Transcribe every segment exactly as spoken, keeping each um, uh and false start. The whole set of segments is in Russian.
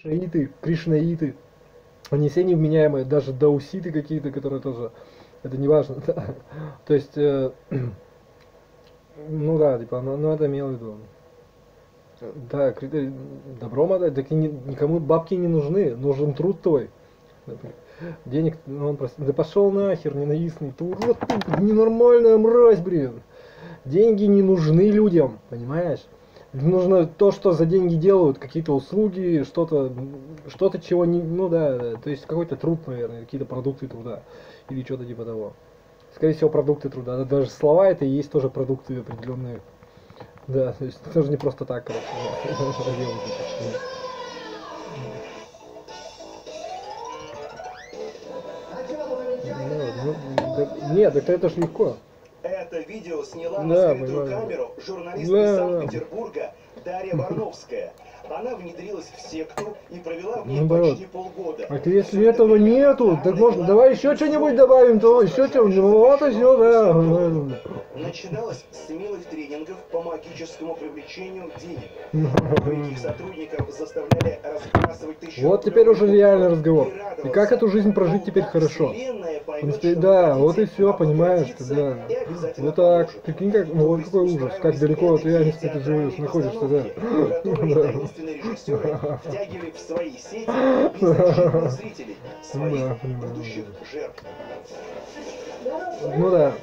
шииты, кришнаиты, они все невменяемые, даже дауситы какие-то, которые тоже, это не важно, да. То есть, э, ну да, типа, ну, ну это имел в виду. Да, критерий, добром отдать, так и ни- никому бабки не нужны, нужен труд твой. Денег, ну, он просто, да пошел нахер, ненавистный, ты урод, ты ненормальная мразь, блин. Деньги не нужны людям, понимаешь? Нужно то, что за деньги делают, какие-то услуги, что-то, что-то, чего не, ну да, да, то есть какой-то труд, наверное, какие-то продукты труда или что-то типа того. Скорее всего, продукты труда. Да, даже слова это и есть тоже продукты определенные. Да, то есть тоже не просто так, короче, да, делают это. Ну, ну, да- нет, так это ж легко. Это видео сняла на Да, скрытую понимаю. камеру журналист из Да, да. Санкт-Петербурга Дарья Варновская. Она внедрилась в секту и провела в ней Наоборот. почти полгода. А если Всё это этого время нету, она так можно, навела давай еще что-нибудь добавим, то еще что-нибудь, ну вот и все, да. Начиналось с милых тренингов по магическому привлечению денег. Многих сотрудников заставляли разбрасывать тысячу. Вот теперь уже реальный разговор. И как эту жизнь прожить теперь хорошо? Теперь, да, вот и все, понимаешь ты, да. Вот так, прикинь, как, ну вот какой ужас, как далеко от реальности ты живешь, находишься, да. Таинственные режиссеры втягивали в свои сети беззащитных зрителей, своих будущих жертв. Ну да.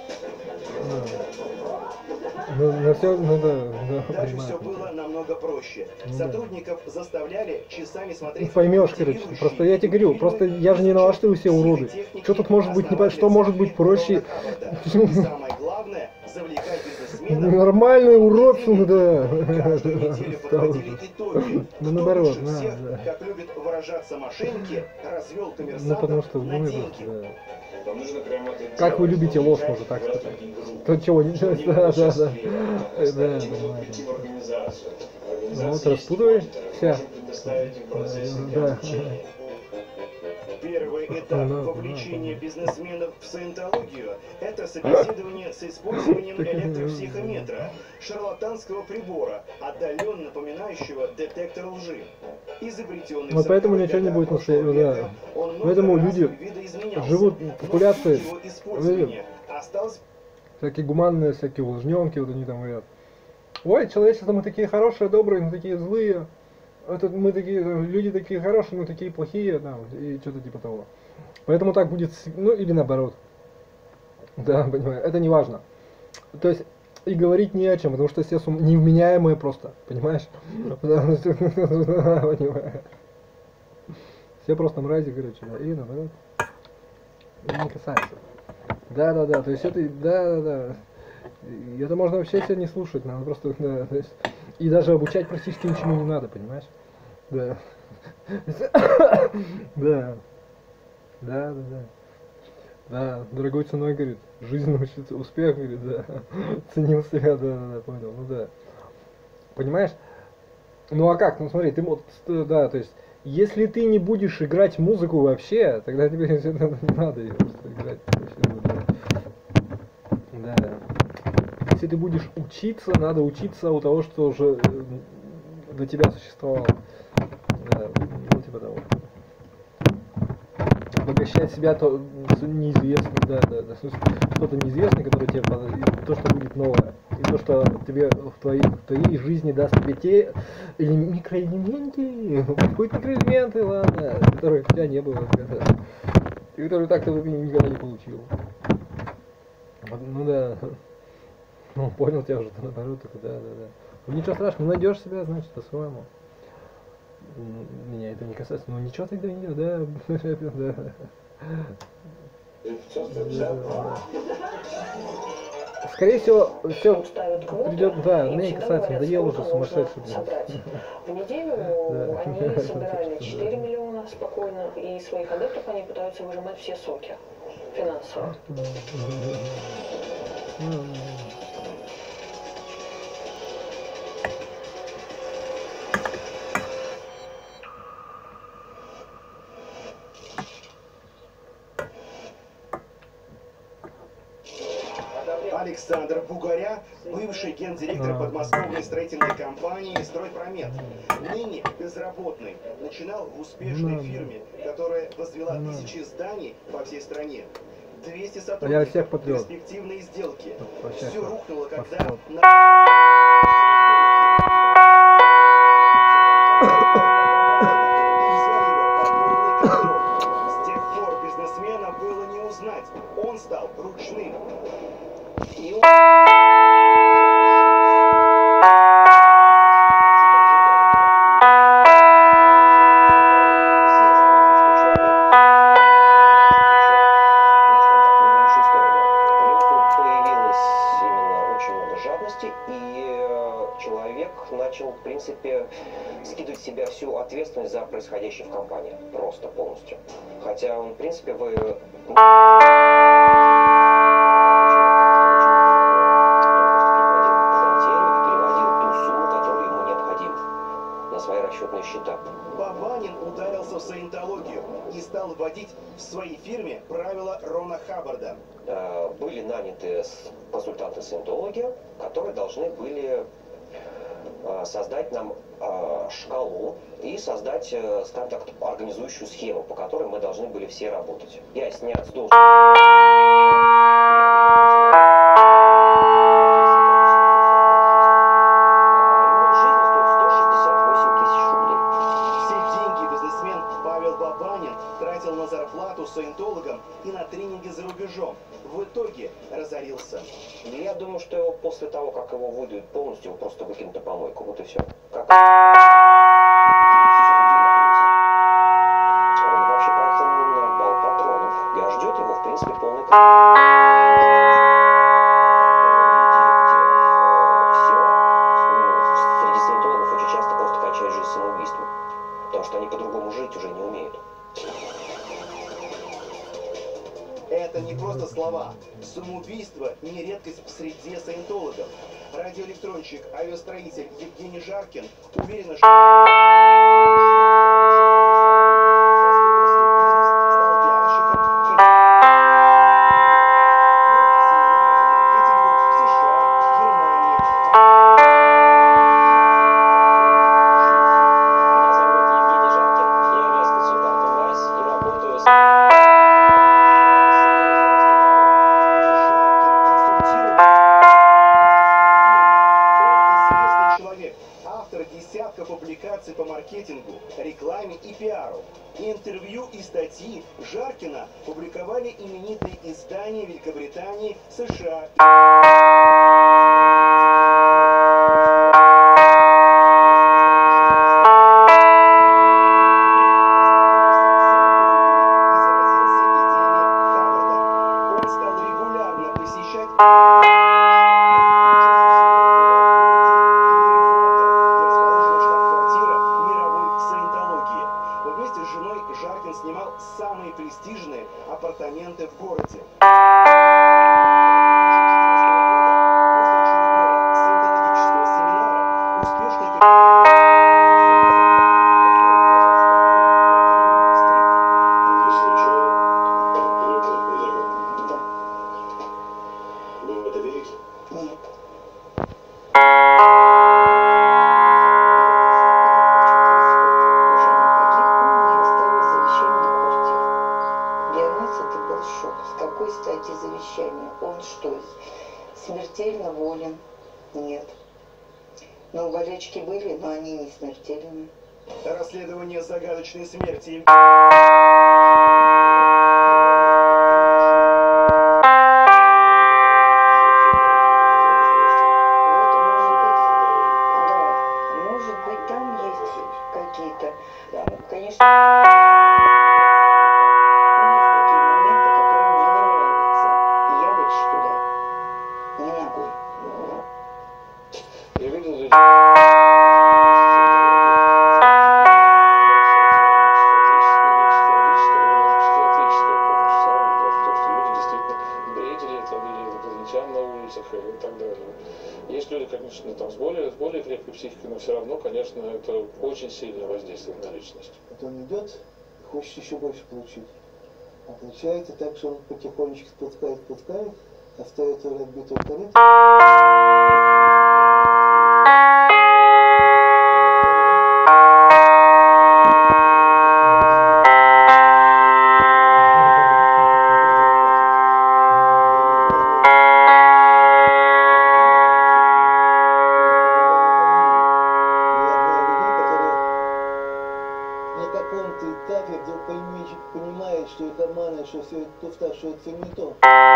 Ну, на все, ну да, да, Дальше понимаю. все было намного проще. Ну, Сотрудников заставляли часами смотреть. Поймешь, короче. Просто я тебе говорю, просто я же не виноват, что вы все уроды. Что тут может быть не по- что может быть проще? Самое главное завлекать бизнесменов. Нормальный урод, ну да. Каждую неделю подводили итоги. Ну Кто наоборот, лучше да, всех, да. как любят выражаться мошенники, развел Ну коммерсантов потому что на ну, деньги. да. Как вы любите ложь, можно так сказать. То чего не да, да, да. Да, да, понимаю. Ну вот распутывай вся. Да. Первый этап Да, вовлечения да, бизнесменов в саентологию – это собеседование с использованием электропсихометра, шарлатанского прибора, отдаленно напоминающего детектор лжи. Изобретенный вот поэтому в ничего не будет настоящего настоящего, да. Поэтому люди живут популяции, осталось... всякие гуманные, всякие увлажненки, вот они там говорят. Ой, человечество, мы такие хорошие, добрые, мы такие злые. Это мы такие, люди такие хорошие, мы такие плохие, там, и что-то типа того. Поэтому так будет, ну или наоборот. Да, понимаю, это не важно. То есть и говорить не о чем, потому что все сум... невменяемые просто, понимаешь? Понимаю. Все просто мрази, короче, да, и наоборот. Не касается. Да, да, да, то есть это, да, да, да. И это можно вообще себя не слушать, надо просто, да, то есть, и даже обучать практически ничему не надо, понимаешь? Да. Да. Да, да, да. Да, дорогой ценой, говорит, жизнь научится, успех, говорит, да. Ценил себя, да, да, да, понял, ну да. Понимаешь? Ну а как, ну смотри, ты вот, да, то есть, если ты не будешь играть музыку вообще, тогда тебе не надо ее просто играть. Да. Если ты будешь учиться, надо учиться у того, что уже до тебя существовало. Да, ну типа того. Обогащать себя то неизвестно, да, да, да. Что-то неизвестное, которое тебе, то, что будет новое. И то, что тебе в твоей, в твоей жизни даст тебе те или микроэлементы, какие-то микроэлементы, ладно, которые у тебя не было никогда. И которые так ты никогда не получил. Ну да. Ну, понял тебя уже, наоборот, только да, да, да. Ну, ничего страшного, найдешь себя, значит, по-своему. Меня это не касается, ну ничего тогда не делай, да, да. Скорее всего, все придет, да, меня не касается, надоел уже сумасшедший. В неделю они собирали четыре миллиона спокойно, и из своих адептов они пытаются выжимать все соки финансово. Александр Бугоря, бывший гендиректор подмосковной строительной компании «Стройпромет». Ныне безработный. Начинал в успешной фирме, которая возвела тысячи зданий по всей стране. двести сотрудников, перспективные сделки. Все рухнуло, когда... С тех пор бизнесмена было не узнать. Он стал ручным. И он... начал, в принципе, скидывать с себя всю ответственность за происходящее в компании. Просто полностью. Хотя он, в принципе, вы... на свои расчетные счета. Бабанин ударился в саентологию и стал вводить в своей фирме правила Рона Хаббарда. Были наняты консультанты саентологии, которые должны были создать нам шкалу и создать, скажем так, организующую схему, по которой мы должны были все работать. Я снят с должности. Тратил на зарплату саентологам и на тренинги за рубежом. В итоге разорился. Я думаю, что его после того, как его выдают полностью, его просто выкинут на помойку. Вот и все. Как... Он вообще поехал на бал патронов. Я ждет его, в принципе, полный к... Среди саентологов очень часто просто кончают жизнь самоубийством. Потому что они по-другому жить уже не умеют. Это не просто слова. Самоубийство не редкость в среде саентологов. Радиоэлектронщик, авиастроитель Евгений Жаркин уверен, что... публикаций по маркетингу, рекламе и пиару. Интервью и статьи Жаркина публиковали именитые издания Великобритании, США. Он стал регулярно посещать Жаркин снимал самые престижные апартаменты в городе. После очередного саентологического семинара успешный Вы в это верите? Нет. С какой стати завещание? Он что, смертельно болен? Нет. Но болячки были, но они не смертельные. Расследование загадочной смерти. Вот, может быть, да, может быть, там есть какие-то, да, конечно. Я видел здесь... на улицах и так далее. Есть люди, конечно, там с более, с более крепкой психикой, но все равно, конечно, это очень сильное воздействие на личность. Вот он идет, хочет еще больше получить. А получается так, что он потихонечку спускает, спускает, остается разбитым корыто. Понимает, что их обманывают, что все это туфта, что это все не то.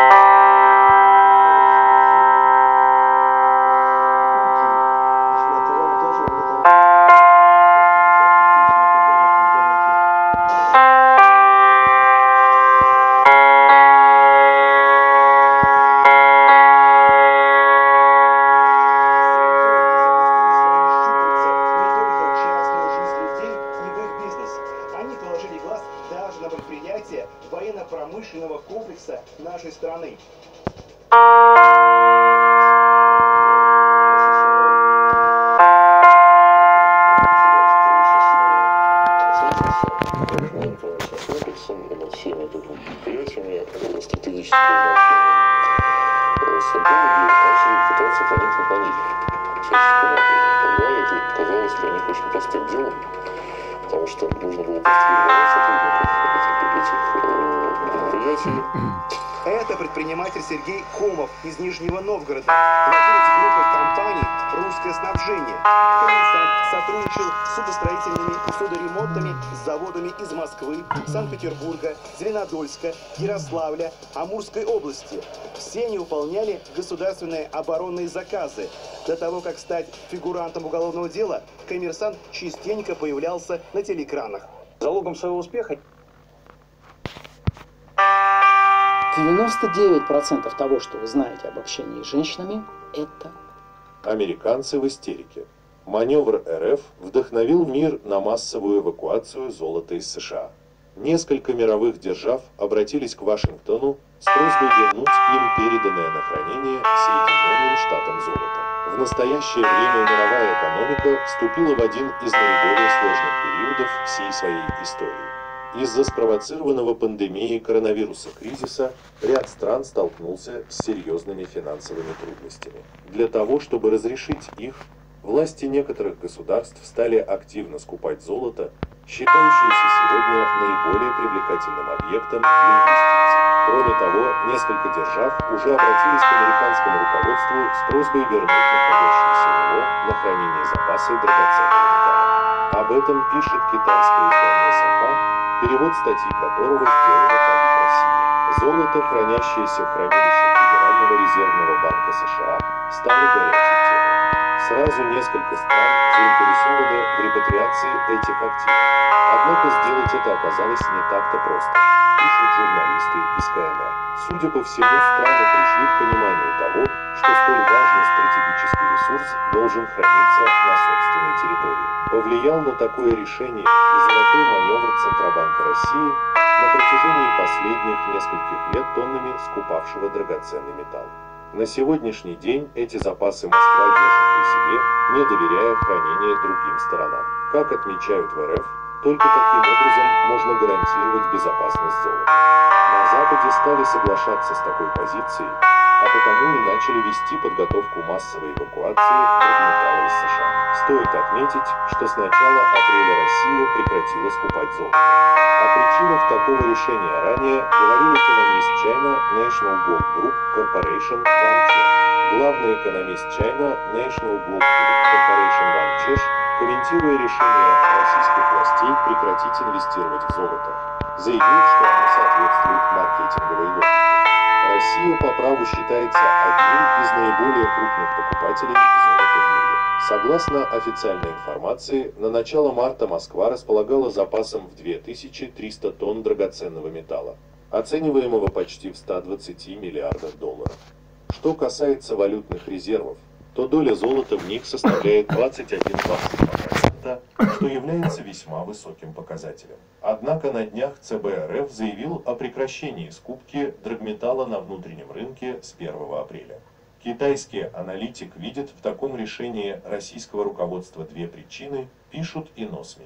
военно-промышленного комплекса нашей страны. всеми предприятиями стратегического значения. Сантологи начали пытаться понять механизм. Тогда это казалось для них очень простым делом, потому что нужно было просто перебирать сотрудников этих, этих предприятий. Это предприниматель Сергей Комов из Нижнего Новгорода, владелец группы компаний «Русское снабжение». Коммерсант сотрудничал с судостроительными и судоремонтными заводами из Москвы, Санкт-Петербурга, Зеленодольска, Ярославля, Амурской области. Все они выполняли государственные оборонные заказы. До того, как стать фигурантом уголовного дела, коммерсант частенько появлялся на телеэкранах. Залогом своего успеха девяносто девять процентов того, что вы знаете об общении с женщинами, это... Американцы в истерике. Маневр эр эф вдохновил мир на массовую эвакуацию золота из США. Несколько мировых держав обратились к Вашингтону с просьбой вернуть им переданное на хранение Соединенным Штатам золото. В настоящее время мировая экономика вступила в один из наиболее сложных периодов всей своей истории. Из-за спровоцированного пандемией коронавируса кризиса ряд стран столкнулся с серьезными финансовыми трудностями. Для того, чтобы разрешить их, власти некоторых государств стали активно скупать золото, считающееся сегодня наиболее привлекательным объектом для инвестиций. Кроме того, несколько держав уже обратились к американскому руководству с просьбой вернуть находящиеся у него на хранение запасы драгоценного металла. Об этом пишет китайское издание «Сампа», перевод статьи которого сделала правительство России. Золото, хранящееся в хранилищах Федерального резервного банка США, стало горячей темой. Сразу несколько стран заинтересованы в репатриации этих активов. Однако сделать это оказалось не так-то просто, пишут журналисты из ка эн эр. Судя по всему, страны пришли к пониманию того, что столь важный стратегический ресурс должен храниться на собственной территории. Повлиял на такое решение и золотой маневр Центробанка России, на протяжении последних нескольких лет тоннами скупавшего драгоценный металл. На сегодняшний день эти запасы Москва держит при себе, не доверяя хранение другим сторонам. Как отмечают в эр эф, только таким образом можно гарантировать безопасность золота. На Западе стали соглашаться с такой позицией, а потому и начали вести подготовку массовой эвакуации драгметалла из США. Стоит отметить, что с начала апреля Россия прекратила скупать золото. О причинах такого решения ранее говорил экономист China National Gold Group Corporation Ван Чеш. Главный экономист China National Gold Group Corporation Ван Чеш, комментируя решение российских властей прекратить инвестировать в золото, заявил, что оно соответствует маркетинговой логике. Россия по праву считается одним из наиболее крупных покупателей золота в мире. Согласно официальной информации, на начало марта Москва располагала запасом в две тысячи триста тонн драгоценного металла, оцениваемого почти в ста двадцати миллиардах долларов. Что касается валютных резервов, то доля золота в них составляет двадцать один целых двадцать два процента, что является весьма высоким показателем. Однако на днях цэ бэ эр эф заявил о прекращении скупки драгметалла на внутреннем рынке с первого апреля. Китайский аналитик видит в таком решении российского руководства две причины, пишут и эн о эс эм и.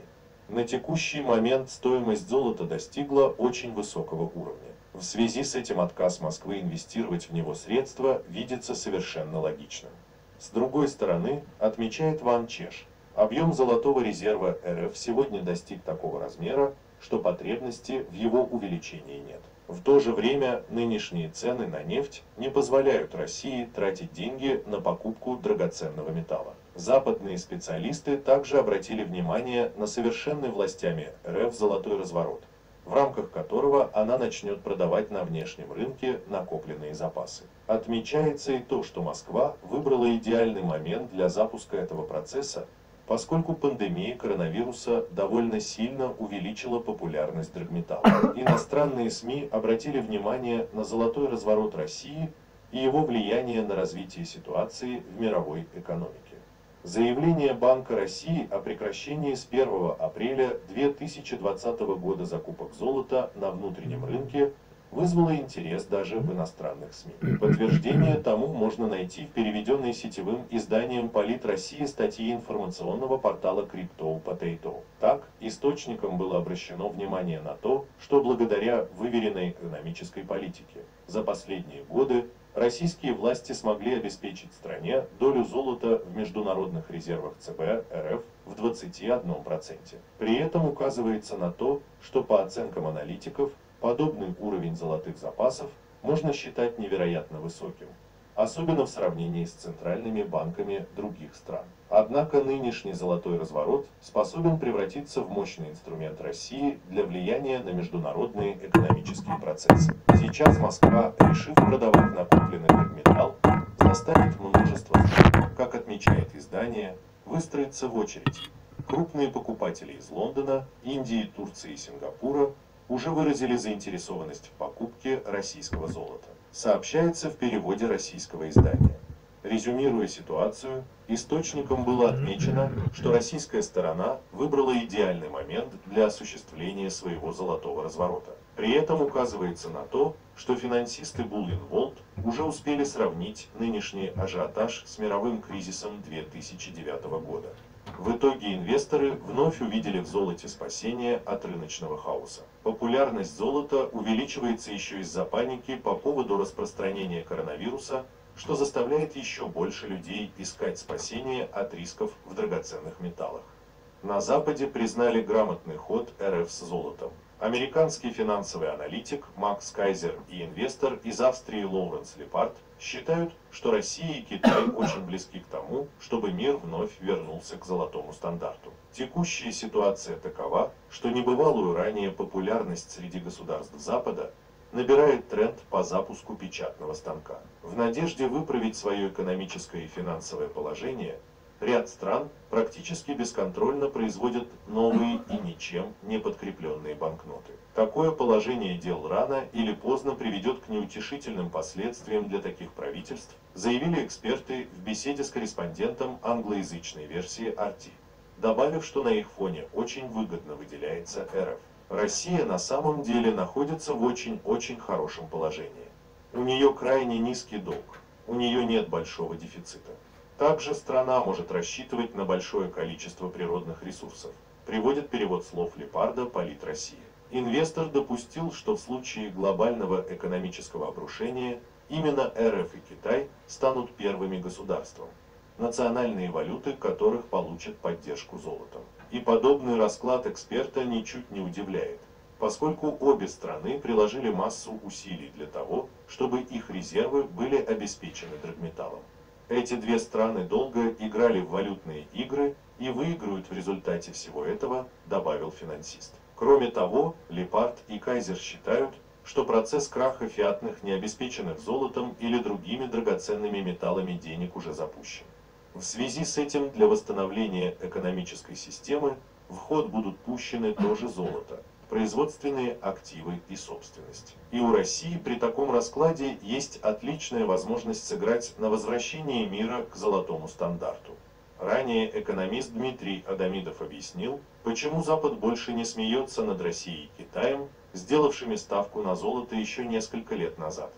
На текущий момент стоимость золота достигла очень высокого уровня. В связи с этим отказ Москвы инвестировать в него средства видится совершенно логичным. С другой стороны, отмечает Ван Чеш, объем золотого резерва эр эф сегодня достиг такого размера, что потребности в его увеличении нет. В то же время нынешние цены на нефть не позволяют России тратить деньги на покупку драгоценного металла. Западные специалисты также обратили внимание на совершенный властями эр эф золотой разворот, в рамках которого она начнет продавать на внешнем рынке накопленные запасы. Отмечается и то, что Москва выбрала идеальный момент для запуска этого процесса, поскольку пандемия коронавируса довольно сильно увеличила популярность драгметалла. Иностранные СМИ обратили внимание на золотой разворот России и его влияние на развитие ситуации в мировой экономике. Заявление Банка России о прекращении с первого апреля две тысячи двадцатого года закупок золота на внутреннем рынке вызвало интерес даже в иностранных СМИ. Подтверждение тому можно найти в переведенной сетевым изданием «Полит России» статье информационного портала Crypto Potato. Так, источникам было обращено внимание на то, что благодаря выверенной экономической политике за последние годы российские власти смогли обеспечить стране долю золота в международных резервах цэ бэ эр эф в двадцати одном проценте. При этом указывается на то, что по оценкам аналитиков, подобный уровень золотых запасов можно считать невероятно высоким, особенно в сравнении с центральными банками других стран. Однако нынешний золотой разворот способен превратиться в мощный инструмент России для влияния на международные экономические процессы. Сейчас Москва, решив продавать накопленный драгметалл, заставит множество стран, как отмечает издание, выстроиться в очередь. Крупные покупатели из Лондона, Индии, Турции и Сингапура уже выразили заинтересованность в покупке российского золота. Сообщается в переводе российского издания. Резюмируя ситуацию, источникам было отмечено, что российская сторона выбрала идеальный момент для осуществления своего золотого разворота. При этом указывается на то, что финансисты Bullion Vault уже успели сравнить нынешний ажиотаж с мировым кризисом две тысячи девятого года. В итоге инвесторы вновь увидели в золоте спасение от рыночного хаоса. Популярность золота увеличивается еще из-за паники по поводу распространения коронавируса, что заставляет еще больше людей искать спасение от рисков в драгоценных металлах. На Западе признали грамотный ход эр эф с золотом. Американский финансовый аналитик Макс Кайзер и инвестор из Австрии Лоуренс Лепард считают, что Россия и Китай очень близки к тому, чтобы мир вновь вернулся к золотому стандарту. Текущая ситуация такова, что небывалую ранее популярность среди государств Запада набирает тренд по запуску печатного станка. В надежде выправить свое экономическое и финансовое положение, ряд стран практически бесконтрольно производят новые и ничем не подкрепленные банкноты. Такое положение дел рано или поздно приведет к неутешительным последствиям для таких правительств, заявили эксперты в беседе с корреспондентом англоязычной версии ар ти, добавив, что на их фоне очень выгодно выделяется эр эф. Россия на самом деле находится в очень-очень хорошем положении. У нее крайне низкий долг, у нее нет большого дефицита. Также страна может рассчитывать на большое количество природных ресурсов, приводит перевод слов Лепарда «Полит Россия». Инвестор допустил, что в случае глобального экономического обрушения именно эр эф и Китай станут первыми государством, национальные валюты которых получат поддержку золотом. И подобный расклад эксперта ничуть не удивляет, поскольку обе страны приложили массу усилий для того, чтобы их резервы были обеспечены драгметаллом. Эти две страны долго играли в валютные игры и выиграют в результате всего этого, добавил финансист. Кроме того, Лепард и Кайзер считают, что процесс краха фиатных необеспеченных золотом или другими драгоценными металлами денег уже запущен. В связи с этим для восстановления экономической системы в ход будут пущены тоже золото, производственные активы и собственность. И у России при таком раскладе есть отличная возможность сыграть на возвращении мира к золотому стандарту. Ранее экономист Дмитрий Адамидов объяснил, почему Запад больше не смеется над Россией и Китаем, сделавшими ставку на золото еще несколько лет назад.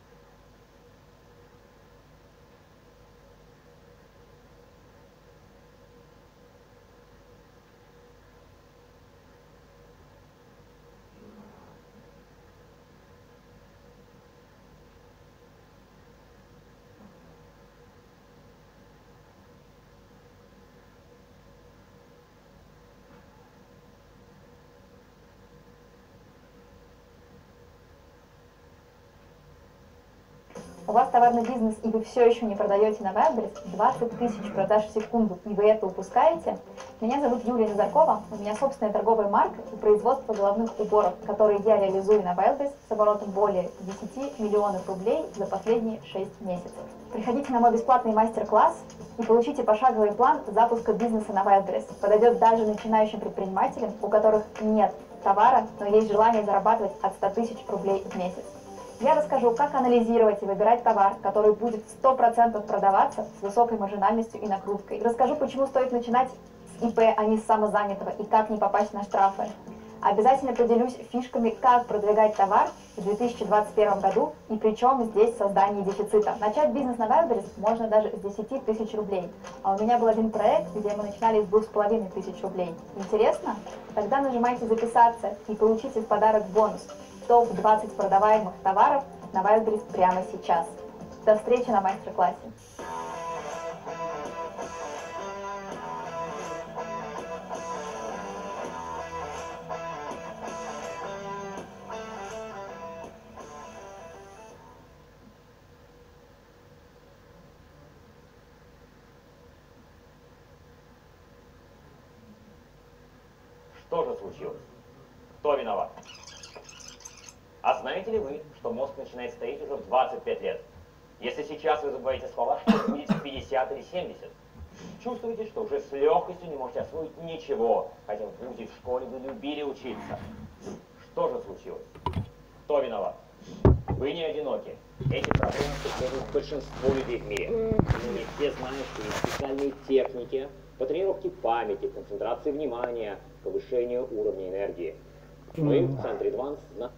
У вас товарный бизнес, и вы все еще не продаете на Wildberries, двадцать тысяч продаж в секунду, и вы это упускаете? Меня зовут Юлия Назаркова, у меня собственная торговая марка и производство головных уборов, которые я реализую на Wildberries с оборотом более десяти миллионов рублей за последние шесть месяцев. Приходите на мой бесплатный мастер-класс и получите пошаговый план запуска бизнеса на Wildberries. Подойдет даже начинающим предпринимателям, у которых нет товара, но есть желание зарабатывать от ста тысяч рублей в месяц. Я расскажу, как анализировать и выбирать товар, который будет сто процентов продаваться с высокой маржинальностью и накруткой. Расскажу, почему стоит начинать с ИП, а не с самозанятого, и как не попасть на штрафы. Обязательно поделюсь фишками, как продвигать товар в две тысячи двадцать первом году, и причем здесь создание дефицита. Начать бизнес на Wildberries можно даже с десяти тысяч рублей. А у меня был один проект, где мы начинали с двух с половиной тысяч рублей. Интересно? Тогда нажимайте «Записаться» и получите в подарок бонус. топ двадцать продаваемых товаров на Wildberries прямо сейчас. До встречи на мастер-классе. Что же случилось? Кто виноват? А знаете ли вы, что мозг начинает стареть уже в двадцать пять лет? Если сейчас вы забываете слова, что будете в пятьдесят или семьдесят? Чувствуете, что уже с легкостью не можете освоить ничего, хотя в вузе, в школе вы любили учиться. Что же случилось? Кто виноват? Вы не одиноки. Эти проблемы преследуют большинство людей в мире. Но не все знают, что есть специальные техники по тренировке памяти, концентрации внимания, повышению уровня энергии. Мы в центре Advance знаем.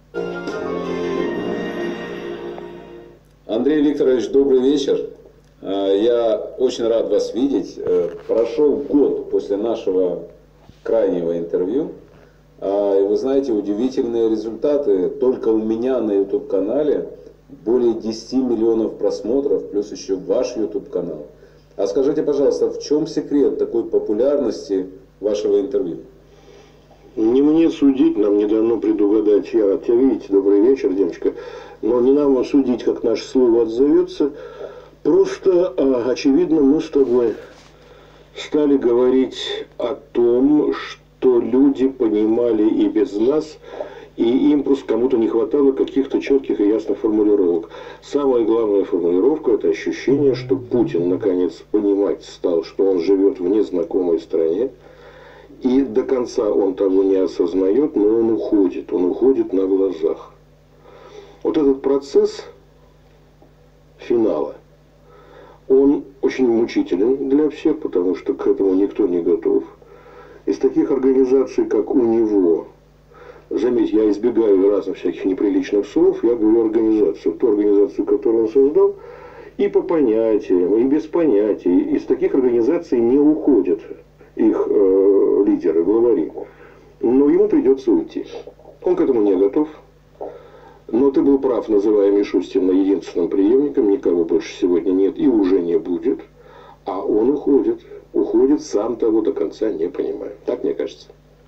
Андрей Викторович, добрый вечер. Я очень рад вас видеть. Прошел год после нашего крайнего интервью. И вы знаете, удивительные результаты. Только у меня на YouTube-канале более десяти миллионов просмотров, плюс еще ваш YouTube-канал. А скажите, пожалуйста, в чем секрет такой популярности вашего интервью? Не мне судить, нам не дано предугадать. Я рад тебя видеть. Добрый вечер, девочка. Но не нам судить, как наше слово отзовется. Просто, а, очевидно, мы с тобой стали говорить о том, что люди понимали и без нас, и им просто кому-то не хватало каких-то четких и ясных формулировок. Самая главная формулировка – это ощущение, что Путин наконец понимать стал, что он живет в незнакомой стране, и до конца он того не осознает, но он уходит, он уходит на глазах. Вот этот процесс финала, он очень мучителен для всех, потому что к этому никто не готов. Из таких организаций, как у него, заметь, я избегаю разных всяких неприличных слов, я говорю организацию, ту организацию, которую он создал, и по понятиям, и без понятий. Из таких организаций не уходят их э, лидеры, главари. Но ему придется уйти. Он к этому не готов. Но ты был прав, называя Мишустина единственным преемником. Никого больше сегодня нет и уже не будет. А он уходит. Уходит, сам того до конца не понимая. Так мне кажется.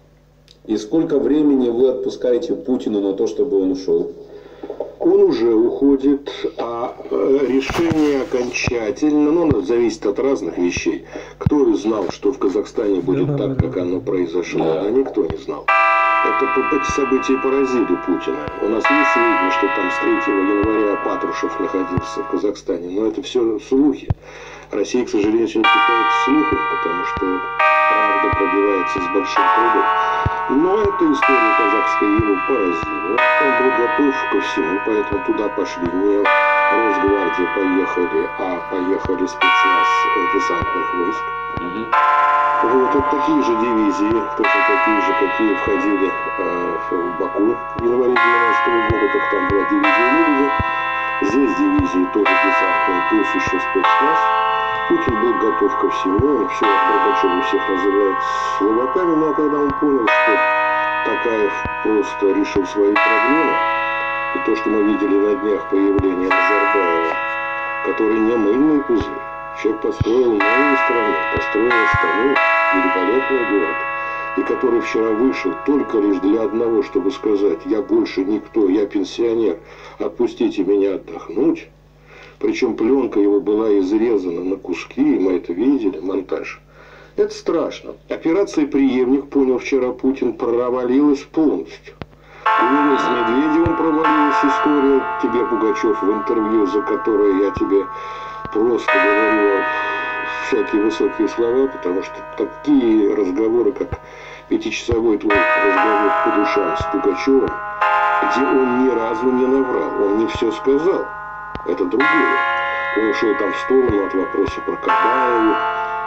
И сколько времени вы отпускаете Путину на то, чтобы он ушел? Он уже уходит, а решение окончательно, ну, оно зависит от разных вещей. Кто знал, что в Казахстане будет так, как оно произошло? Да, никто не знал. Это эти события поразили Путина. У нас есть сведения, что там с третьего января Патрушев находился в Казахстане, но это все слухи. Россия, к сожалению, сегодня питается слухами, потому что правда пробивается с большим трудом. Но эта история казахская его поразила. Он был готов ко всему, поэтому туда пошли не Росгвардия поехали, а поехали спецназ десантных войск. Mm-hmm. Вот, это такие же дивизии, точно такие же, какие входили э, в Баку в январе девяностого года, только там была дивизия «Лебедя». Здесь дивизии тоже десантные, плюс еще спецназ. Путин был готов ко всему, все Горбачева всех называют словаками, но когда он понял, что Такаев просто решил свои проблемы, и то, что мы видели на днях появления Назарбаева, который не мыльный пузырь, человек построил новую страну, построил Астану, великолепный город, и который вчера вышел только лишь для одного, чтобы сказать: я больше никто, я пенсионер, отпустите меня отдохнуть. Причем пленка его была изрезана на куски, и мы это видели, монтаж. Это страшно. Операция «Преемник», понял вчера Путин, провалилась полностью. У него с Медведевым провалилась история. Тебе, Пугачев, в интервью, за которое я тебе просто говорю всякие высокие слова, потому что такие разговоры, как пятичасовой твой разговор по душам с Пугачевым, где он ни разу не наврал, он не все сказал. Это другое. Он ушел там в сторону от вопроса про Кабаеву,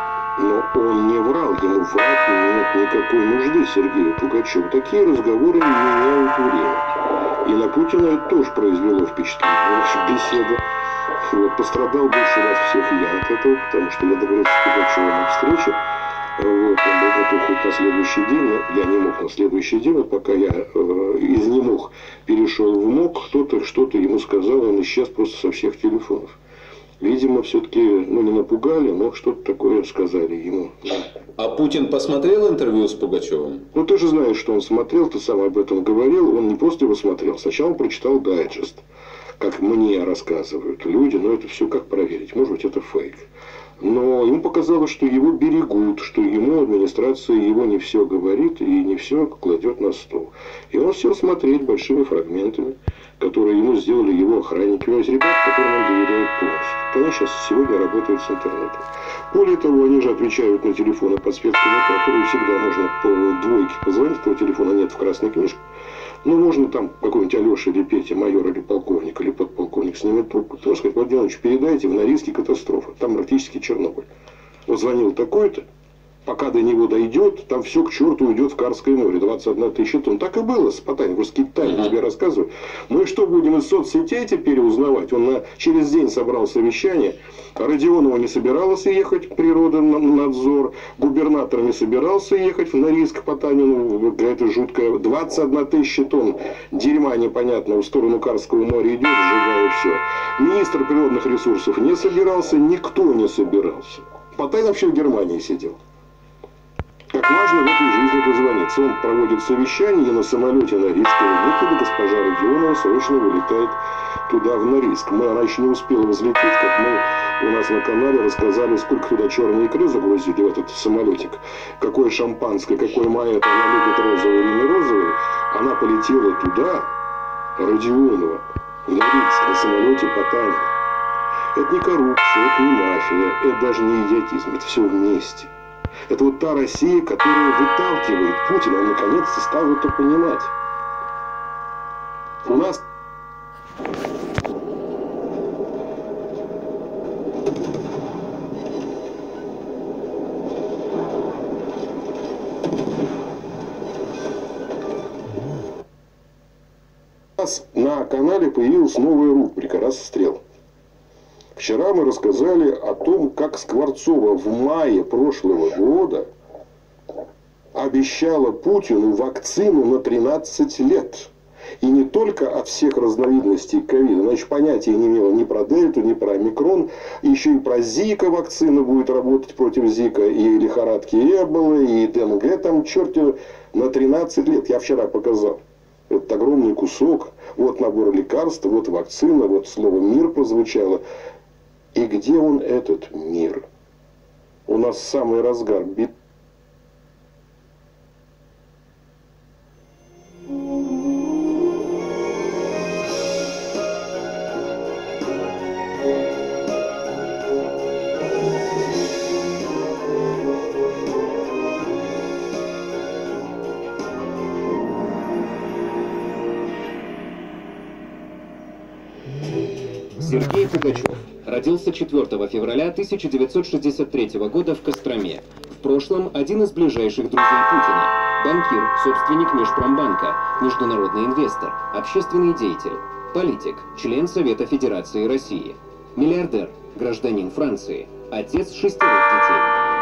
но он не врал, ему врать нет никакой нужды Сергею Пугачеву. Такие разговоры не меняют время. И на Путина это тоже произвело впечатление. Наша беседа. Вот, пострадал больше вас всех я от этого, потому что я договорился с Пугачевым о встрече. Вот, он был готов хоть на следующий день, но я не мог на следующий день, вот пока я э, из не мог перешел в мог, кто-то что-то ему сказал, он исчез просто со всех телефонов. Видимо, все-таки, ну, не напугали, но что-то такое сказали ему. А Путин посмотрел интервью с Пугачевым? Ну, ты же знаешь, что он смотрел, ты сам об этом говорил, он не просто его смотрел, сначала он прочитал дайджест, как мне рассказывают люди, но это все как проверить, может быть, это фейк. Но ему показалось, что его берегут, что ему администрация его не все говорит и не все кладет на стол. И он сел смотреть большими фрагментами, которые ему сделали его охранники, из ребят, которым он доверяет полностью. Они сейчас сегодня работают с интернетом. Более того, они же отвечают на телефоны по спецкому, которые всегда можно по двойке позвонить, этого телефона нет в красной книжке. Ну, можно там какой-нибудь Алеша или Петя, майор или полковник, или подполковник снимет трубку, то сказать, Владимирович, передайте, в Норильске катастрофа, там практически Чернобыль. Вот звонил такой-то, пока до него дойдет, там все к черту уйдет в Карское море, двадцать одна тысяча тонн. Так и было с Потаниным, просто какие-то тайны тебе рассказываю. Ну и что, будем из соцсетей теперь узнавать? Он на, через день собрал совещание, Родионова не собирался ехать в природонадзор, губернатор не собирался ехать в Норильск к Потанину, это жуткое, двадцать одна тысяча тонн дерьма непонятного в сторону Карского моря идет, сжигая все. Министр природных ресурсов не собирался, никто не собирался. Потанин вообще в Германии сидел. Как важно в этой жизни дозвониться. Он проводит совещание, и на самолете Норильского Никита госпожа Родионова срочно вылетает туда, в Норильск. Мы, она еще не успела взлететь, как мы у нас на канале рассказали, сколько туда черной икры загрузили в этот самолетик. Какое шампанское, какой маэт, она любит розовый или не розовый. Она полетела туда, Родионова, в Норильск, на самолете Потанина. Это не коррупция, это не мафия, это даже не идиотизм, это все вместе. Это вот та Россия, которая выталкивает Путина, он наконец-то стал это понимать. У нас... У нас на канале появилась новая рубрика «Расстрел». Вчера мы рассказали о том, как Скворцова в мае прошлого года обещала Путину вакцину на тринадцать лет. И не только от всех разновидностей ковида, она еще понятия не имела ни про дельту, ни про омикрон, еще и про зика вакцина будет работать против зика, и лихорадки эболы, и ДНГ там, черт его, на тринадцать лет. Я вчера показал. Это огромный кусок, вот набор лекарств, вот вакцина, вот слово «мир» прозвучало. И где он, этот мир? У нас самый разгар бит. Сергей Пугачев родился четвёртого февраля тысяча девятьсот шестьдесят третьего года в Костроме. В прошлом один из ближайших друзей Путина. Банкир, собственник Межпромбанка, международный инвестор, общественный деятель, политик, член Совета Федерации России, миллиардер, гражданин Франции, отец шестерых детей.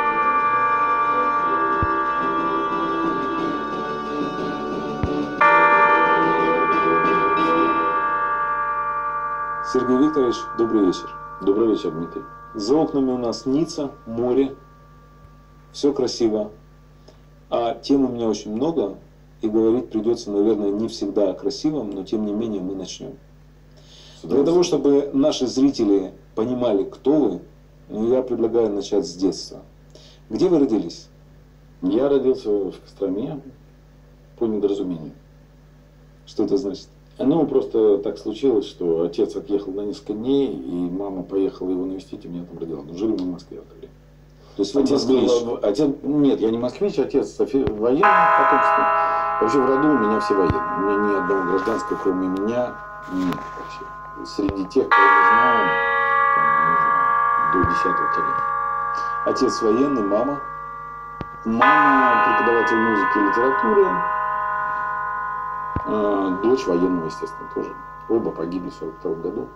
Сергей Викторович, добрый вечер. Добрый вечер, Дмитрий. За окнами у нас Ницца, море, все красиво. А тем у меня очень много, и говорить придется, наверное, не всегда о красивом, но тем не менее мы начнем. Для того, чтобы наши зрители понимали, кто вы, я предлагаю начать с детства. Где вы родились? Я родился в Костроме по недоразумению. Что это значит? Ну, просто так случилось, что отец отъехал на несколько дней, и мама поехала его навестить, и меня там родила. Но жили мы в Москве в это время. То есть вы отец был, отец, нет, я не москвич, отец военный потомственный. Вообще в роду у меня все военные. У меня ни одного гражданского, кроме меня, нет вообще. Среди тех, кого мы знаем, там, не знаю, до десятого колена. Отец военный, мама? Мама преподаватель музыки и литературы. Дочь военного, естественно, тоже. Оба погибли в сорок втором году.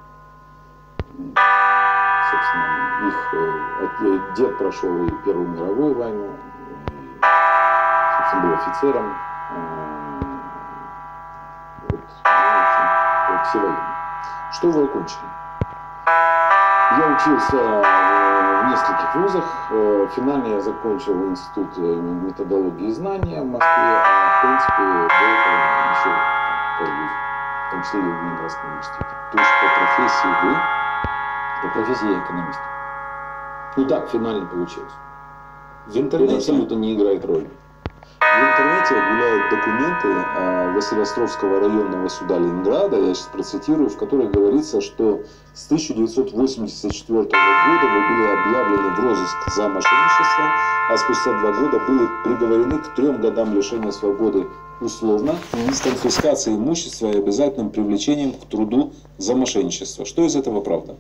Собственно, их дед прошел и Первую мировую войну, и, собственно, был офицером. Вот, ну, в общем, все военные. Что вы окончили? Я учился в нескольких вузах. Финально я закончил институт методологии и знания в Москве, а в принципе до этого еще полвуза, в том числе и в Ленинградском университете. То есть по профессии вы? По профессии я экономист. Ну так, финально получилось. В интернете это абсолютно не играет роли. В интернете гуляют документы Василеостровского районного суда Ленинграда, я сейчас процитирую, в которых говорится, что с тысяча девятьсот восемьдесят четвёртого года вы были объявлены в розыск за мошенничество, а спустя два года были приговорены к трем годам лишения свободы условно, с конфискацией имущества и обязательным привлечением к труду за мошенничество. Что из этого правда?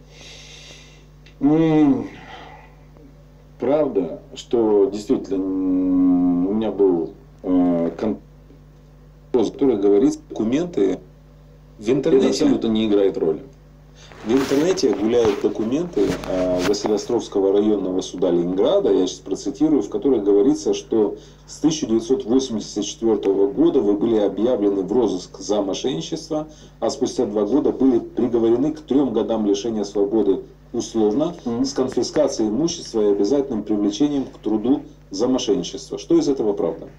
Правда, что действительно у меня был э, контроль, который говорит, документы в интернете это абсолютно не играет роли. В интернете гуляют документы Василеостровского районного суда Ленинграда, я сейчас процитирую, в которых говорится, что с тысяча девятьсот восемьдесят четвёртого года вы были объявлены в розыск за мошенничество, а спустя два года были приговорены к трем годам лишения свободы условно, mm-hmm. с конфискацией имущества и обязательным привлечением к труду за мошенничество. Что из этого правда?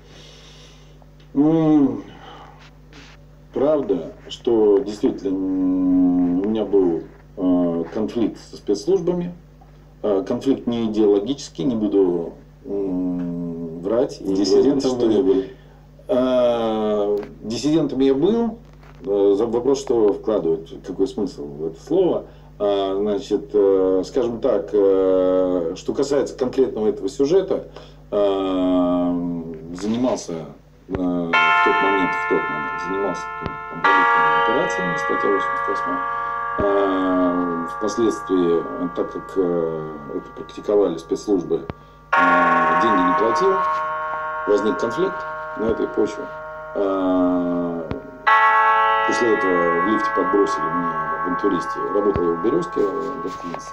Mm. Правда, что действительно у меня был э, конфликт со спецслужбами. Э, конфликт не идеологический, не буду э, врать. Диссидентом вы не были? Э, диссидентом я был. Э, вопрос, что вкладывать, какой смысл в это слово. Э, значит, э, скажем так, э, что касается конкретного этого сюжета, э, занимался в тот момент, в тот момент занимался там, валютными операциями, статья восемьдесят восьмая. Впоследствии, так как это практиковали спецслужбы, деньги не платил, возник конфликт на этой почве. После этого в лифте подбросили мне в интуристе. Работал я в Березке, в гостинице.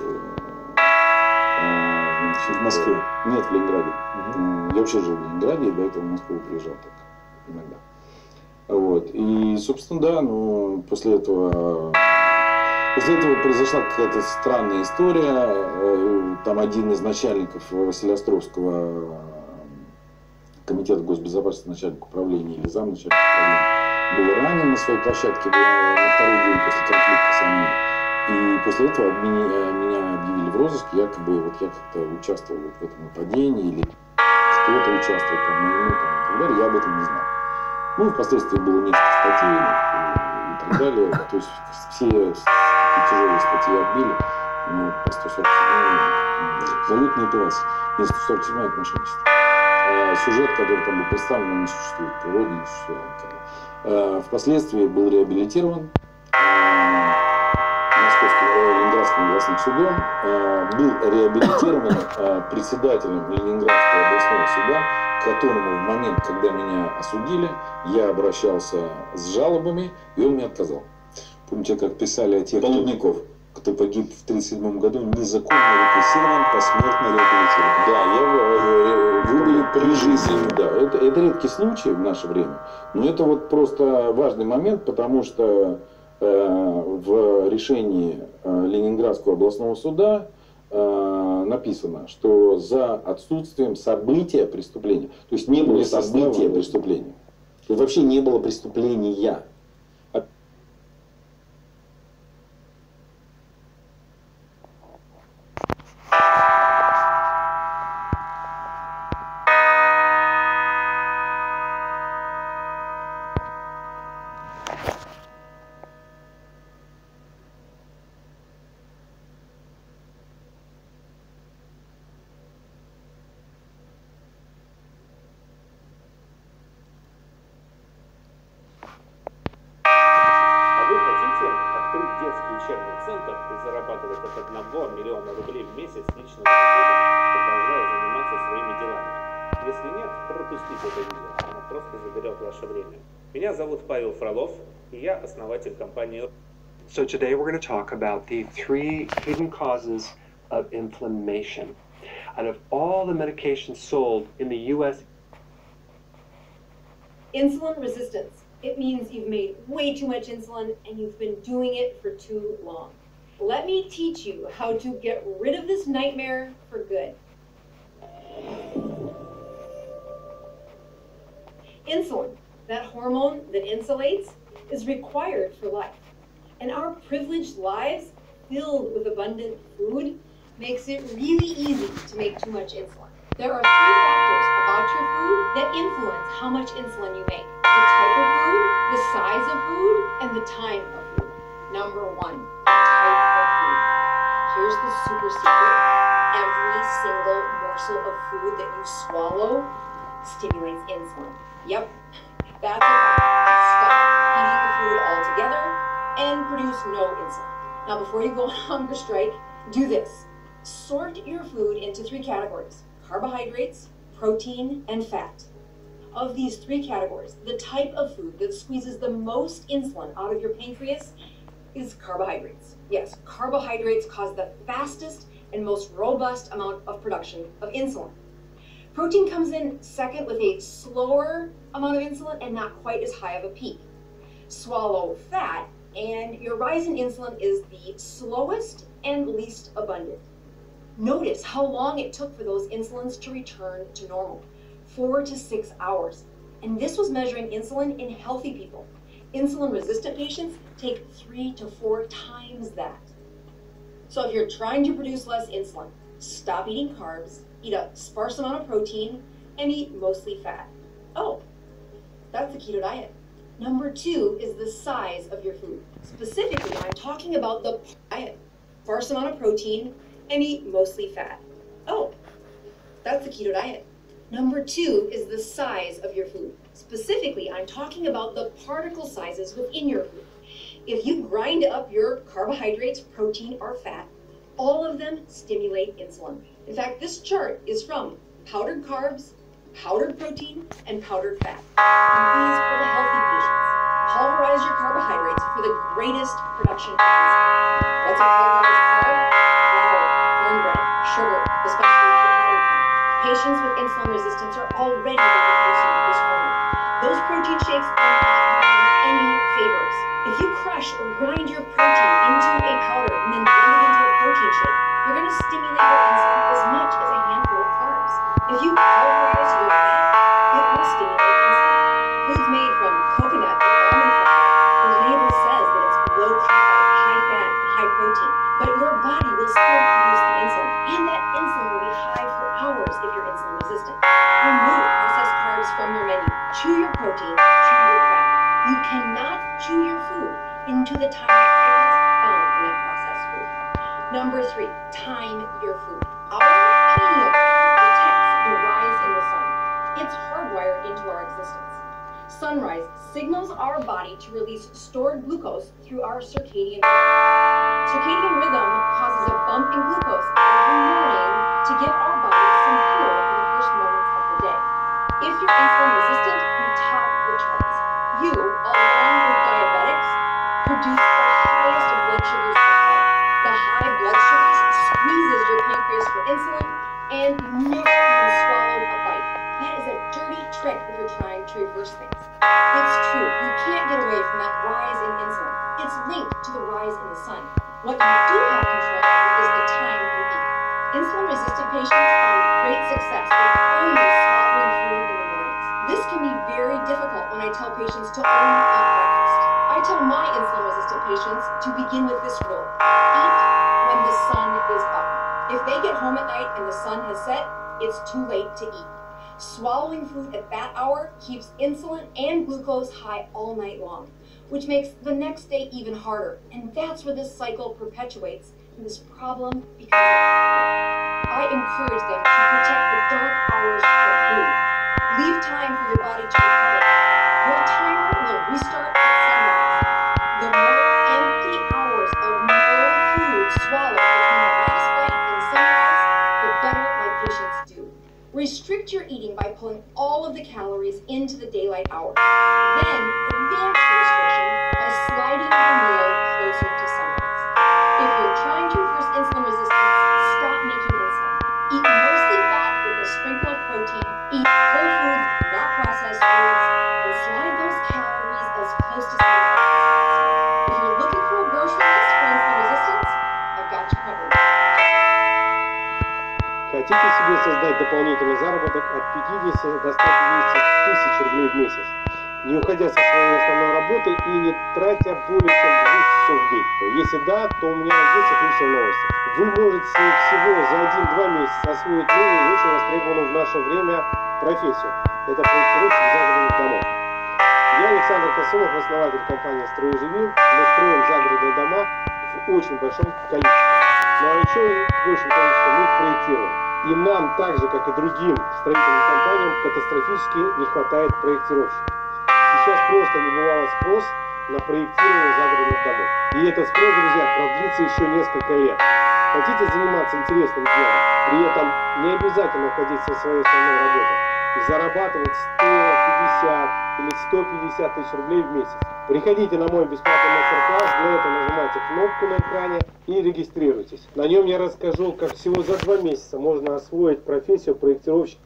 В Москве? Нет, в Ленинграде. Угу. Я вообще жил в Ленинграде, и до этого в Москву приезжал так иногда. Вот. И, собственно, да, ну, после этого, после этого произошла какая-то странная история. Там один из начальников Василеостровского комитета госбезопасности, начальник управления или замначальника управления, был ранен на своей площадке на второй день после конфликта со мной. И после этого меня, меня объявили в розыск, якобы вот я как-то участвовал вот в этом нападении, или кто-то участвовал по моему, там, и так далее, я об этом не знал. Ну, впоследствии было несколько статей и, и так далее, то есть все тяжелые статьи отбили, но по сто сорок седьмой валютная операция. Нет, сто сорок седьмой это мошенничество. А сюжет, который там был представлен, он не существует в природе, не существует. А впоследствии был реабилитирован Московским Ленинградским областным судом, был реабилитирован председателем Ленинградского областного суда, к которому в момент, когда меня осудили, я обращался с жалобами, и он мне отказал. Помните, как писали о тех, Полудников, кто погиб в тысяча девятьсот тридцать седьмом году, незаконно репрессирован, посмертно реабилитирован? Да, я, вы были при жизни. Да, это, это редкий случай в наше время, но это вот просто важный момент, потому что э, в решении э, Ленинградского областного суда э, написано, что за отсутствием события преступления, то есть не было события преступления, то есть вообще не было преступления. учебный центр и зарабатывать от одного миллиона рублей в месяц личного дохода, продолжая заниматься своими делами. Если нет, пропустите это видео, оно просто заберет ваше время. Меня зовут Павел Фролов, и я основатель компании. So today we're going to talk about the three hidden causes of inflammation. Out of all the medications sold in the U S Insulin resistance. It means you've made way too much insulin and you've been doing it for too long. Let me teach you how to get rid of this nightmare for good. Insulin, that hormone that insulates, is required for life. And our privileged lives, filled with abundant food, makes it really easy to make too much insulin. There are three factors about your food that influence how much insulin you make. The type of food, the size of food, and the time of food. Number one, the type of food. Here's the super secret. Every single morsel of food that you swallow stimulates insulin. Yep, that's a fact. Stop eating the food altogether and produce no insulin. Now before you go on hunger strike, do this. Sort your food into three categories: carbohydrates, protein, and fat. Of these three categories, the type of food that squeezes the most insulin out of your pancreas is carbohydrates. Yes, carbohydrates cause the fastest and most robust amount of production of insulin. Protein comes in second with a slower amount of insulin and not quite as high of a peak. Swallow fat and your rise in insulin is the slowest and least abundant. Notice how long it took for those insulins to return to normal, four to six hours. And this was measuring insulin in healthy people. Insulin-resistant patients take three to four times that. So if you're trying to produce less insulin, stop eating carbs, eat a sparse amount of protein, and eat mostly fat. Oh, that's the keto diet. Number two is the size of your food. Specifically, I'm talking about the diet. Sparse amount of protein, and eat mostly fat. Oh, that's the keto diet. Number two is the size of your food. Specifically, I'm talking about the particle sizes within your food. If you grind up your carbohydrates, protein, or fat, all of them stimulate insulin. In fact, this chart is from powdered carbs, powdered protein, and powdered fat. And these are the healthy patients. Pulverize your carbohydrates for the greatest production of insulin. What's a pulverized carb? Flour, cornbread, sugar, especially the powdered kind. Patients with insulin resistance are already overproducing this hormone. Those protein shakes are not doing any favors. If you crush or grind your protein into a powder and then blend it into a protein shake, you're going to stimulate your insulin as much as a handful of carbs. If you pulverize your fat, it will stimulate insulin. Foods made from coconut or almond flour, the label says that it's low carb, high fat, high protein, but your body will still produce the insulin, and that insulin will be high for hours if you're insulin resistant. Remove processed carbs from your menu. Chew your protein, chew your fat. You cannot chew your food into the tiny particles found in that processed food. Number three, time your food. Our pineal gland detects the rise in the sun. It's hardwired into our existence. Sunrise signals our body to release stored glucose through our circadian rhythm. Circadian rhythm causes a bump in glucose every morning to give our body some fuel for the first moments of the day. If you're insulin resistant, you top the charts. You, along with diabetics, produce the highest blood sugars per heart. The high blood sugars squeezes your pancreas for insulin, and you never even swallowed a bite. That is a dirty trick if you're trying to reverse things. It's true, you can't get away from that rise in insulin. It's linked to the rise in the sun. What you do have control over is the time you eat. Insulin-resistant patients find great success with only swallowing food in the mornings. This can be very difficult when I tell patients to only eat breakfast. I tell my insulin-resistant patients to begin with this rule: eat when the sun is up. If they get home at night and the sun has set, it's too late to eat. Swallowing food at that hour keeps insulin and glucose high all night long, which makes the next day even harder. And that's where this cycle perpetuates, and this problem becomes a problem. I encourage them to protect the dark hours for food. Leave time for your body to recover. Your timer will restart at sunrise. The more empty hours of restrict your eating by pulling all of the calories into the daylight hour. Then advance the restriction by sliding your meal closer to sunrise. If you're trying to reverse insulin resistance, stop making insulin. Eat mostly fat with a sprinkle of protein. Eat whole foods, not processed foods, and slide those calories as close to sunrise as possible. If you're looking for a grocery list for insulin resistance, I've got you covered. Хотите себе создать дополнительный заработок от пятидесяти до ста пятидесяти тысяч рублей в месяц, не уходя со своей основной работы и не тратя более чем двух часов в день? Если да, то у меня здесь отличная новость. Вы можете всего за один-два месяца освоить новую и очень востребованную в наше время профессию. Это проектировщик загородных домов. Я Александр Косынов, основатель компании «Стройживи». Мы строим загородные дома в очень большом количестве. Ну а еще в большем количестве мы их проектируем. И нам, так же, как и другим строительным компаниям, катастрофически не хватает проектировщиков. Сейчас просто небывалый спрос на проектирование загородных домов. И этот спрос, друзья, продлится еще несколько лет. Хотите заниматься интересным делом, при этом не обязательно уходить со своей основной работы и зарабатывать сто пятьдесят или сто пятьдесят тысяч рублей в месяц? Приходите на мой бесплатный мастер-класс, для этого нажимайте кнопку на экране и регистрируйтесь. На нем я расскажу, как всего за два месяца можно освоить профессию проектировщика.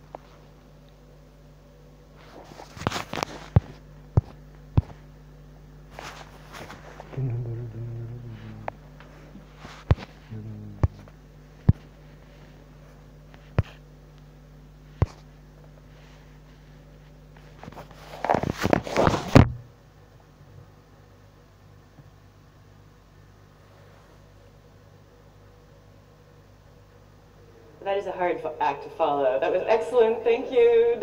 That is a hard act to follow. That was excellent. Thank you.